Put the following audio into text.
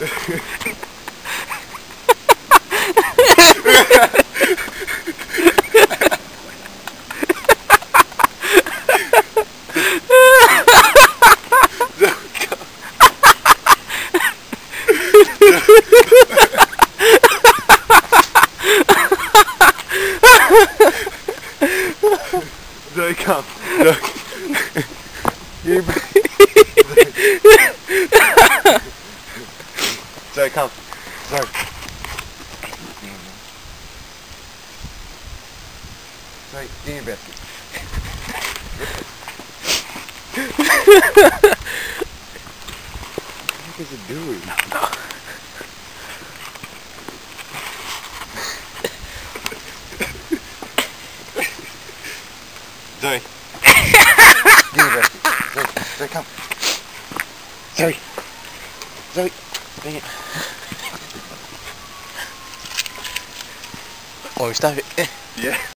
Zoe, come. Zoe. Zoe, come. Zoe. Zoe, get in your bed. What is it doing? No. Zoe. Get in your bed. Zoe, Zoe, come. Zoe. Zoe. Dang it. Oh, stop it. Yeah.